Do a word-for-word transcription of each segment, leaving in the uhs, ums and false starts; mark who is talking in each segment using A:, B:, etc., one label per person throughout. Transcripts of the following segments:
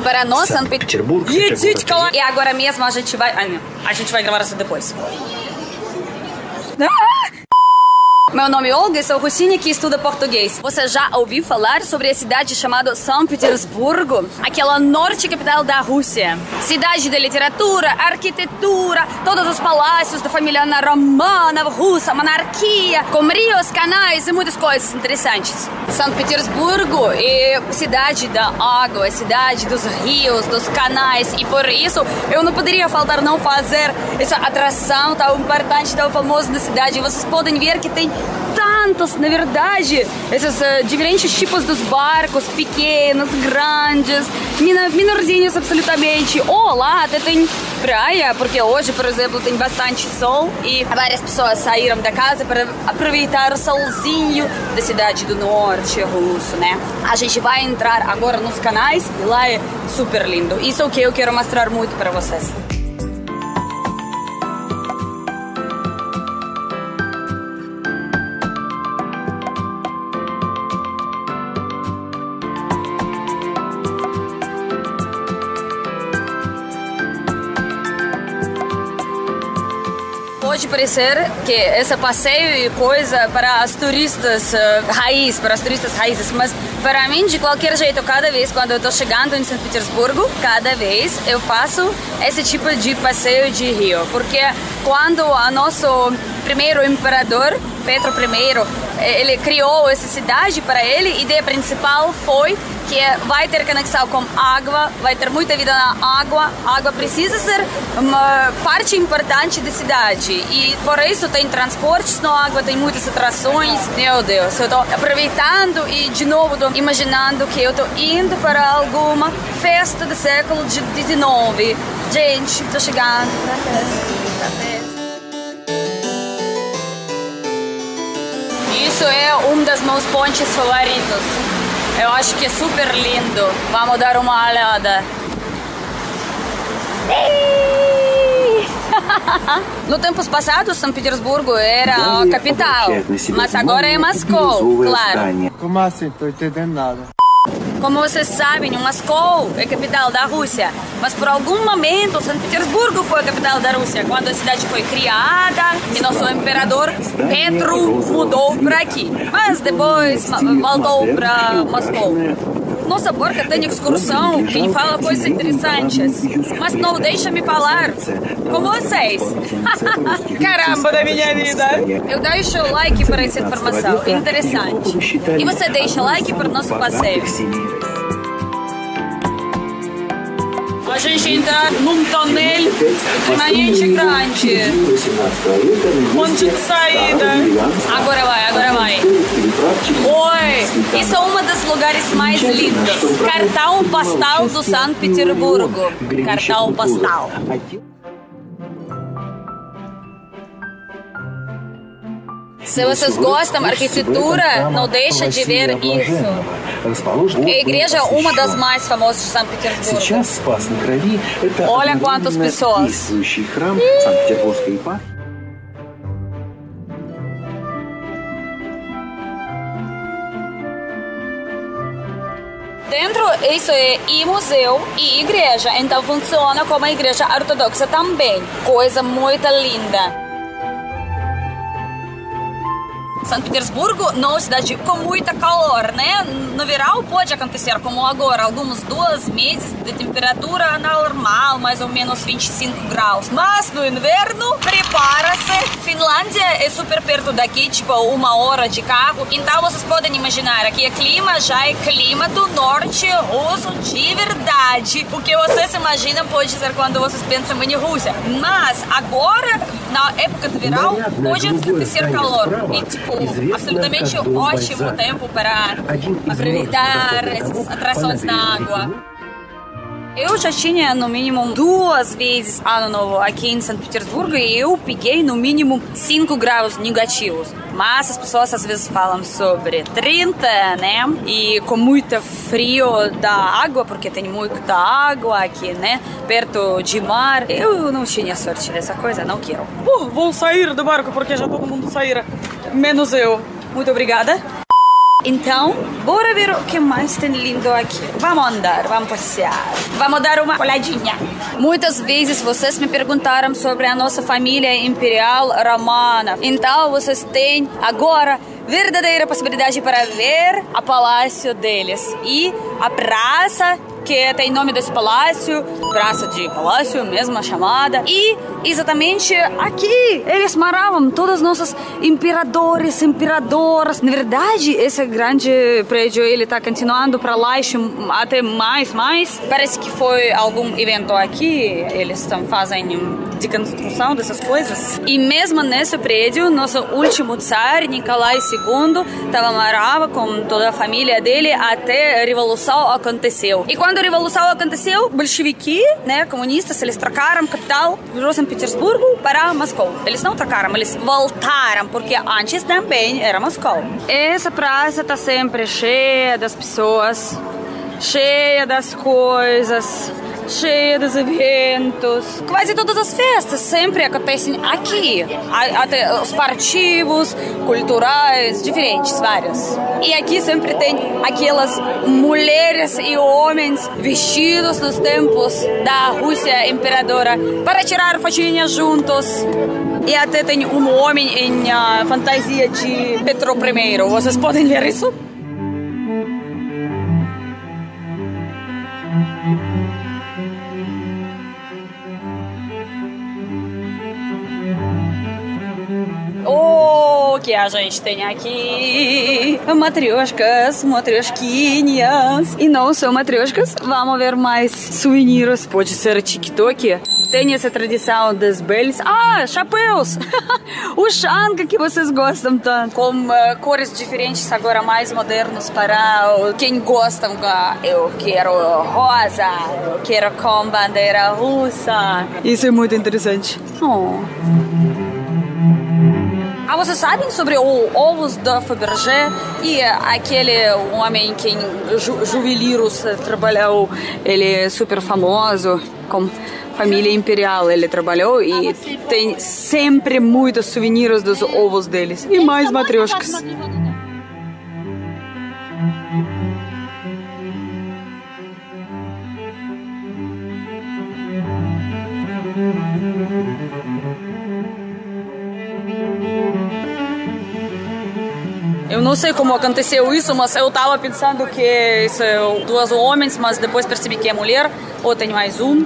A: para nós, São Petersburgo. E agora mesmo a gente vai... Ah, não. A gente vai gravar isso depois. Ah! Meu nome é Olga e sou russina que estuda português. Você já ouviu falar sobre a cidade chamada São Petersburgo? Aquela norte capital da Rússia. Cidade da literatura, arquitetura, todos os palácios da família romana, russa, monarquia, com rios, canais e muitas coisas interessantes. São Petersburgo é cidade da água, é cidade dos rios, dos canais, e por isso eu não poderia faltar não fazer essa atração tão importante, tão famosa da cidade. Vocês podem ver que tem tantos, na verdade, esses uh, diferentes tipos dos barcos, pequenos, grandes, menorzinhos absolutamente. Ou lá até tem praia, porque hoje, por exemplo, tem bastante sol e várias pessoas saíram da casa para aproveitar o solzinho da cidade do norte russo, né? A gente vai entrar agora nos canais e lá é super lindo. Isso é o que eu quero mostrar muito para vocês. Pode parecer que esse passeio é coisa para os turistas uh, raiz, para os turistas raízes, mas para mim, de qualquer jeito, cada vez quando eu estou chegando em São Petersburgo, cada vez eu faço esse tipo de passeio de rio, porque quando o nosso primeiro imperador, Pedro primeiro, ele criou essa cidade para ele, a ideia principal foi que vai ter conexão com água, vai ter muita vida na água, a água precisa ser uma parte importante da cidade e por isso tem transportes na água, tem muitas atrações. Meu Deus, eu estou aproveitando e de novo estou imaginando que eu estou indo para alguma festa do século dezenove. Gente, estou chegando para a festa, festa. Isso é um dos meus pontes favoritos. Eu acho que é super lindo. Vamos dar uma olhada. No tempos passados, São Petersburgo era a capital, mas agora é Moscou, claro.
B: Como assim? Tô entendendo nada.
A: Como vocês sabem, Moscou é a capital da Rússia, mas por algum momento São Petersburgo foi a capital da Rússia. Quando a cidade foi criada e nosso imperador Pedro mudou para aqui, mas depois voltou para Moscou. Nossa porca tem excursão, quem fala coisas interessantes, mas não deixa me falar com vocês. Caramba da minha vida! Eu deixo o like para essa informação, interessante. E você deixa like para o nosso passeio. A gente entra num túnel permanente grande. Ponte de saída. Agora vai, agora vai. Oi, isso é um dos lugares mais lindos. Cartão postal do São Petersburgo. Cartão postal. Se vocês gostam da arquitetura, não deixa de ver isso. A igreja é uma das mais famosas de São Petersburgo. Olha quantas pessoas. Dentro isso é e museu e igreja, então funciona como a igreja ortodoxa também. Coisa muito linda. São Petersburgo não é uma cidade com muita calor, né? No verão pode acontecer como agora, alguns dois meses de temperatura normal, mais ou menos vinte e cinco graus. Mas no inverno, prepara-se. Finlândia é super perto daqui, tipo uma hora de carro. Então vocês podem imaginar, aqui o clima já é clima do norte russo de verdade. O que vocês imaginam pode ser quando vocês pensam em Rússia. Mas agora, na época do verão, pode acontecer calor. E tipo, absolutamente ótimo tempo para aproveitar essas atrações na água. Eu já tinha no mínimo duas vezes ano novo aqui em São Petersburgo e eu peguei no mínimo cinco graus negativos. Mas as pessoas às vezes falam sobre trinta, né? E com muito frio da água, porque tem muita água aqui, né? Perto de mar. Eu não tinha sorte dessa coisa, não quero. Uh, vou sair do barco porque já todo mundo saíra, menos eu. Muito obrigada. Então, Bora ver o que mais tem lindo aqui. Vamos andar, vamos passear, vamos dar uma olhadinha. Muitas vezes vocês me perguntaram sobre a nossa família imperial romana. Então vocês têm agora verdadeira possibilidade para ver a palácio deles e a praça que tem nome desse palácio, praça de palácio, mesma chamada. E exatamente aqui eles moravam, todos os nossos imperadores, imperadoras. Na verdade, esse grande prédio ele está continuando para lá até mais, mais. Parece que foi algum evento aqui, eles estão fazendo deconstrução dessas coisas. E mesmo nesse prédio, nosso último tsar, Nicolai segundo, estava morava com toda a família dele até a Revolução aconteceu. E quando a Revolução aconteceu, bolchevique, né, comunistas, eles trocaram capital de São Petersburgo para Moscou. Eles não trocaram, eles voltaram, porque antes também era Moscou. Essa praça está sempre cheia das pessoas, cheia das coisas, cheia dos eventos. Quase todas as festas sempre acontecem aqui. Até os partidos culturais diferentes, vários. E aqui sempre tem aquelas mulheres e homens vestidos nos tempos da Rússia imperadora para tirar fotinhas juntos. E até tem um homem em uh, fantasia de Petro I. Vocês podem ver isso? O que a gente tem aqui? Matrioshkas, matrioshkinhas. E não são matrioshkas, vamos ver mais souvenirs. Pode ser TikTok. Tem essa tradição das bells. Ah, chapéus! O Shanka que vocês gostam tanto. Com uh, cores diferentes, agora mais modernos para uh, quem gosta. Uh, eu quero rosa, eu quero com bandeira russa. Isso é muito interessante. Oh. Ah, vocês sabem sobre o ovos da Fabergé e aquele homem que em Ju Juveleiros trabalhou, ele é super famoso, com família imperial ele trabalhou e tem sempre muitos souvenirs dos ovos deles e mais matrioshkas. Eu não sei como aconteceu isso, mas eu tava pensando que são dois homens, mas depois percebi que é mulher, ou tem mais um.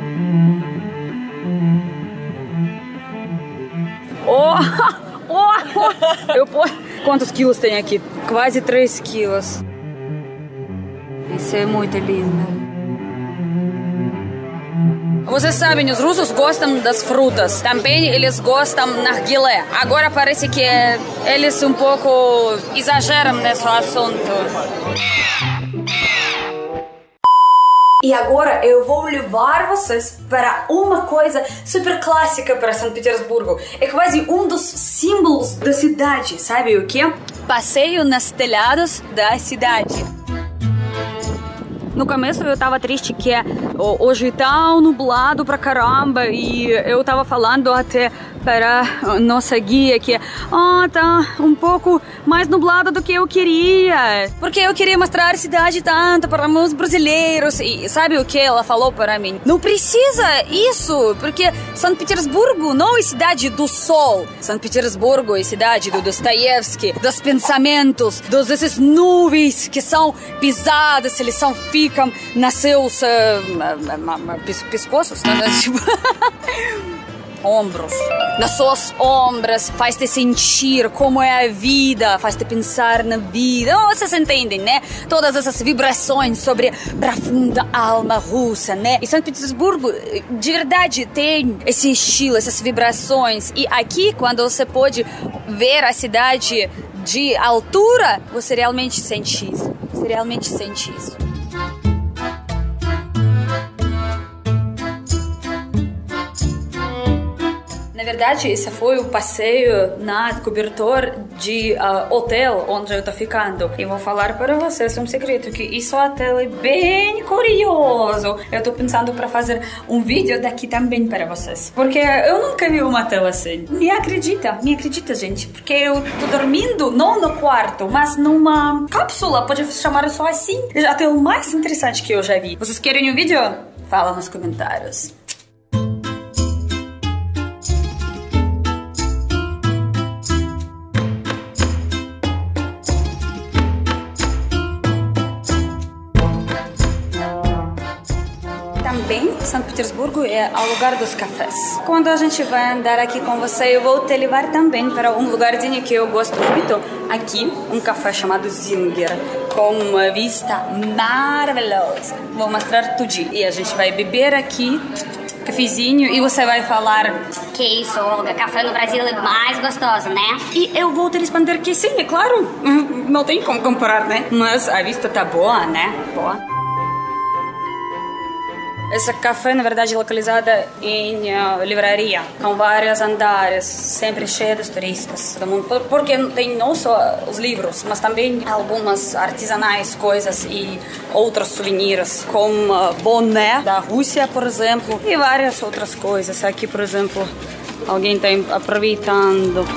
A: Oh, oh, eu posso... Quantos quilos tem aqui? Quase três quilos. Isso é muito lindo. Vocês sabem, os russos gostam das frutas. Também eles gostam de narguilé. Agora parece que eles um pouco exageram nesse assunto. E agora eu vou levar vocês para uma coisa super clássica para São Petersburgo. É quase um dos símbolos da cidade. Sabe o que? Passeio nos telhados da cidade. No começo eu tava triste que hoje tá nublado pra caramba e eu tava falando até para nossa guia que oh, tá um pouco mais nublado do que eu queria. Porque eu queria mostrar a cidade tanto para os brasileiros. E sabe o que ela falou para mim? Não precisa isso, porque São Petersburgo não é cidade do sol. São Petersburgo é cidade do Dostoiévski, dos pensamentos, dos esses nuvens que são pesadas, eles são ficam nos seus uh, pescoços, né? Tipo... ombros, nas suas ombros, faz-te sentir como é a vida, faz-te pensar na vida. Oh, vocês entendem, né? Todas essas vibrações sobre a profunda alma russa, né? E São Petersburgo, de verdade, tem esse estilo, essas vibrações. E aqui, quando você pode ver a cidade de altura, você realmente sente isso. Você realmente sente isso. Na verdade, esse foi o passeio na cobertor de uh, hotel onde eu tô ficando. E vou falar para vocês um segredo, que esse hotel é bem curioso. Eu tô pensando para fazer um vídeo daqui também para vocês. Porque eu nunca vi um hotel assim. Me acredita, me acredita, gente. Porque eu tô dormindo, não no quarto, mas numa cápsula, pode chamar só assim. É o hotel mais interessante que eu já vi. Vocês querem um vídeo? Fala nos comentários. Também, São Petersburgo é o lugar dos cafés. Quando a gente vai andar aqui com você, eu vou te levar também para um lugarzinho que eu gosto muito. Aqui, um café chamado Zinger, com uma vista maravilhosa. Vou mostrar tudinho. E a gente vai beber aqui cafezinho e você vai falar:
C: que isso, Olga, café no Brasil é mais gostoso, né?
A: E eu vou te responder que sim, é claro. Não tem como comparar, né? Mas a vista tá boa, né? Boa. Esse café, na verdade, é localizada em uh, livraria, com vários andares, sempre cheio de turistas do mundo. Porque tem não só os livros, mas também algumas artesanais coisas e outros souvenirs, como uh, boné da Rússia, por exemplo, e várias outras coisas. Aqui, por exemplo, alguém está aproveitando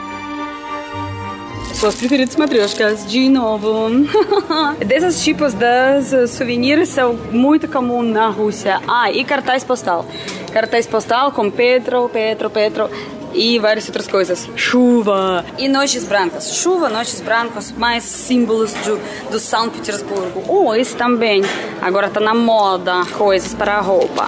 A: suas preferidas matrioshkas de novo. Desses tipos de souvenirs são muito comuns na Rússia. Ah, e cartaz postal. Cartaz postal com Petro, Petro, Petro e várias outras coisas. Chuva e noites brancas. Chuva, noites brancas, mais símbolos do, do São Petersburgo. Oh, esse também. Agora tá na moda. Coisas para a roupa.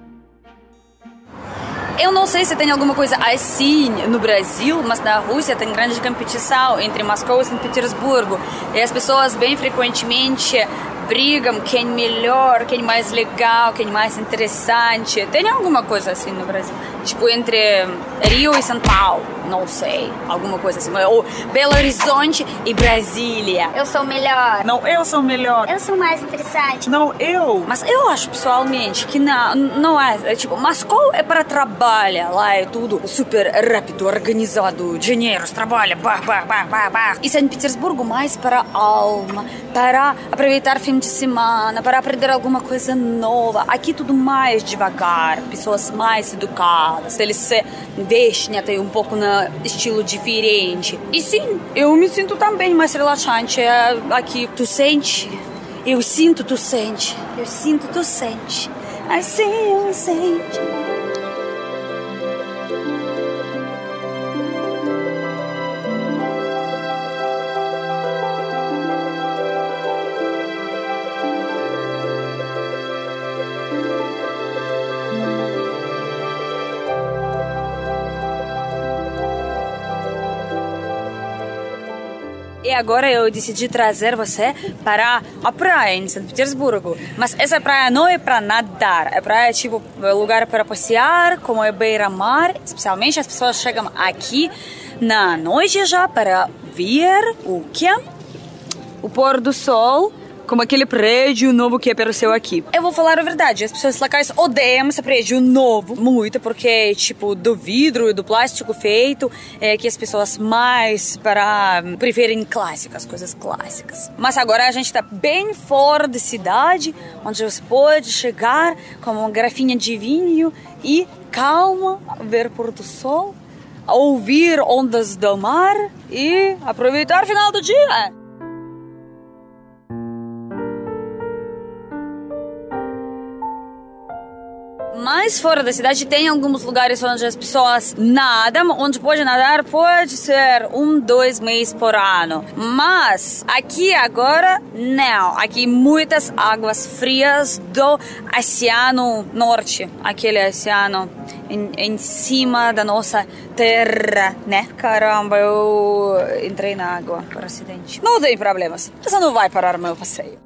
A: Eu não sei se tem alguma coisa assim no Brasil, mas na Rússia tem grande competição entre Moscou e São Petersburgo. E as pessoas bem frequentemente brigam quem melhor, quem mais legal, quem mais interessante. Tem alguma coisa assim no Brasil? Tipo, entre Rio e São Paulo, não sei. Alguma coisa assim. Ou Belo Horizonte e Brasília.
C: Eu sou melhor.
B: Não, eu sou melhor.
C: Eu sou mais interessante.
B: Não, eu.
A: Mas eu acho, pessoalmente, que não, não é, é. Tipo, Moscou é para trabalho. Lá é tudo super rápido, organizado. Dinheiro, trabalho, bah, bah, bah, bah, bah. E São Petersburgo mais para alma, para aproveitar fim de semana, para aprender alguma coisa nova. Aqui tudo mais devagar, pessoas mais educadas. Eles se vestem até um pouco no estilo diferente. E sim, eu me sinto também mais relaxante. É, aqui, tu sente? Eu sinto, tu sente. Eu sinto, tu sente. Assim eu sente. E agora eu decidi trazer você para a praia em São Petersburgo. Mas essa praia não é para nadar. É praia tipo lugar para passear, como é beira-mar. Especialmente as pessoas chegam aqui na noite já para ver o que? O pôr do sol. Como aquele prédio novo que apareceu aqui. Eu vou falar a verdade, as pessoas locais odeiam esse prédio novo muito, porque tipo do vidro e do plástico feito é que as pessoas mais para preferem clássicas, coisas clássicas. Mas agora a gente tá bem fora da cidade, onde você pode chegar com uma garrafinha de vinho e calma, ver pôr do sol, ouvir ondas do mar e aproveitar o final do dia. Mais fora da cidade tem alguns lugares onde as pessoas nadam, onde pode nadar pode ser um, dois meses por ano. Mas aqui agora não. Aqui muitas águas frias do Oceano Norte, aquele oceano em, em cima da nossa terra, né? Caramba, eu entrei na água por acidente. Não tem problemas, você não vai parar meu passeio.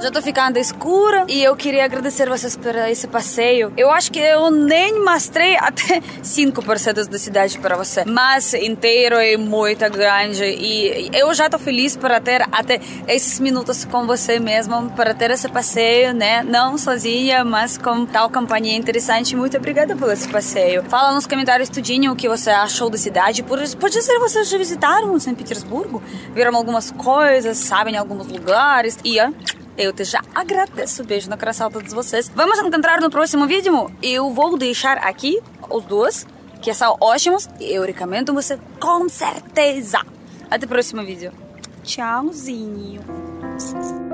A: Já tô ficando escura e eu queria agradecer vocês por esse passeio. Eu acho que eu nem mostrei até cinco por cento da cidade para você, mas inteiro é muito grande e eu já tô feliz por ter até esses minutos com você mesmo, para ter esse passeio, né? Não sozinha, mas com tal companhia interessante. Muito obrigada por esse passeio. Fala nos comentários tudinho o que você achou da cidade. Pode ser vocês já visitaram São Petersburgo, viram algumas coisas, sabem alguns lugares e ó, eu te já agradeço. Beijo no coração a todos vocês. Vamos encontrar no próximo vídeo. Eu vou deixar aqui os dois, que são ótimos. Eu recomendo você com certeza. Até o próximo vídeo. Tchauzinho.